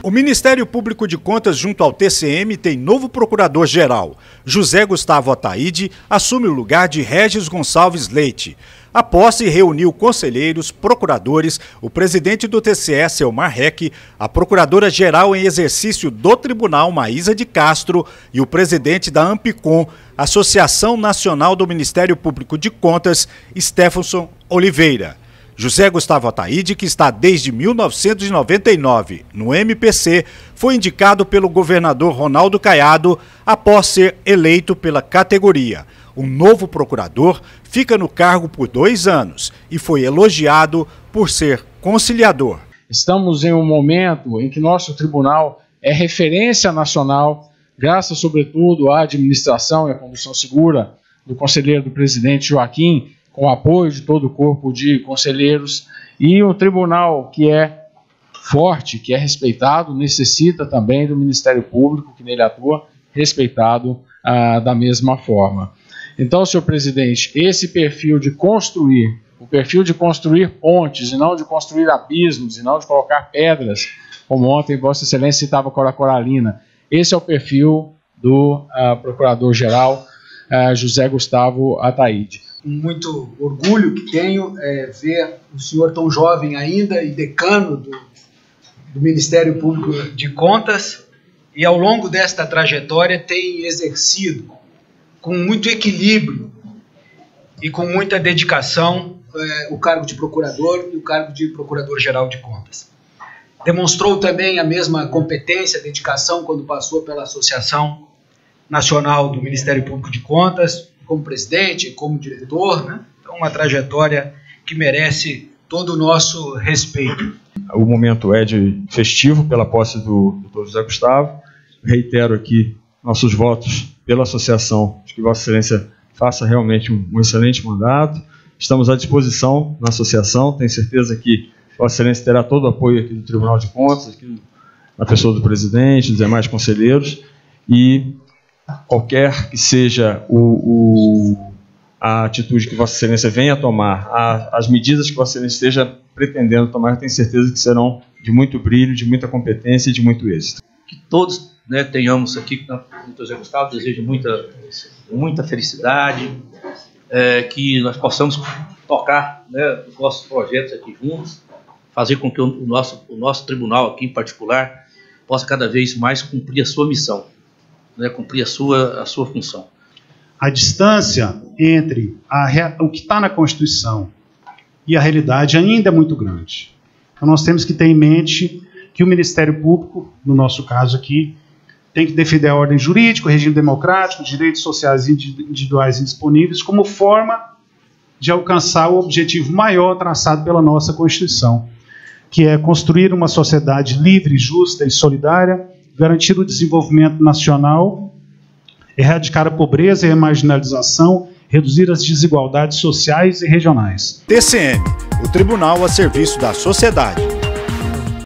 O Ministério Público de Contas, junto ao TCM, tem novo procurador-geral. José Gustavo Ataide assume o lugar de Regis Gonçalves Leite. A posse reuniu conselheiros, procuradores, o presidente do TCE, Selmar Reck, a procuradora-geral em exercício do Tribunal, Maísa de Castro, e o presidente da Ampicom, Associação Nacional do Ministério Público de Contas, Stephenson Oliveira. José Gustavo Ataide, que está desde 1999 no MPC, foi indicado pelo governador Ronaldo Caiado após ser eleito pela categoria. O novo procurador fica no cargo por 2 anos e foi elogiado por ser conciliador. Estamos em um momento em que nosso tribunal é referência nacional, graças sobretudo à administração e à condução segura do conselheiro do presidente Joaquim, com o apoio de todo o corpo de conselheiros, e um tribunal que é forte, que é respeitado, necessita também do Ministério Público, que nele atua, respeitado da mesma forma. Então, senhor presidente, esse perfil de construir, o perfil de construir pontes, e não de construir abismos, e não de colocar pedras, como ontem Vossa Excelência citava Cora Coralina, esse é o perfil do Procurador-Geral José Gustavo Ataide. Muito orgulho que tenho ver o senhor tão jovem ainda e decano do Ministério Público de Contas, e ao longo desta trajetória tem exercido com muito equilíbrio e com muita dedicação o cargo de procurador e o cargo de procurador-geral de contas. Demonstrou também a mesma competência, dedicação quando passou pela Associação Nacional do Ministério Público de Contas, como presidente, como diretor, né? Então, uma trajetória que merece todo o nosso respeito. O momento é de festivo pela posse do Dr. José Gustavo. Reitero aqui nossos votos pela associação, de que Vossa Excelência faça realmente um excelente mandato. Estamos à disposição na associação, tenho certeza que Vossa Excelência terá todo o apoio aqui do Tribunal de Contas, aqui na pessoa do presidente, dos demais conselheiros, e qualquer que seja a atitude que Vossa Excelência venha a tomar, as medidas que Vossa Excelência esteja pretendendo tomar, eu tenho certeza que serão de muito brilho, de muita competência e de muito êxito. Que todos, né, tenhamos aqui, o Dr. José Gustavo, desejo muita felicidade, que nós possamos tocar, né, os nossos projetos aqui juntos, fazer com que o nosso tribunal aqui em particular possa cada vez mais cumprir a sua missão, né, cumprir a sua função. A distância entre o que está na Constituição e a realidade ainda é muito grande. Então nós temos que ter em mente que o Ministério Público, no nosso caso aqui, tem que defender a ordem jurídica, o regime democrático, direitos sociais individuais indisponíveis, como forma de alcançar o objetivo maior traçado pela nossa Constituição, que é construir uma sociedade livre, justa e solidária, garantir o desenvolvimento nacional, erradicar a pobreza e a marginalização, reduzir as desigualdades sociais e regionais. TCM, o Tribunal a serviço da sociedade.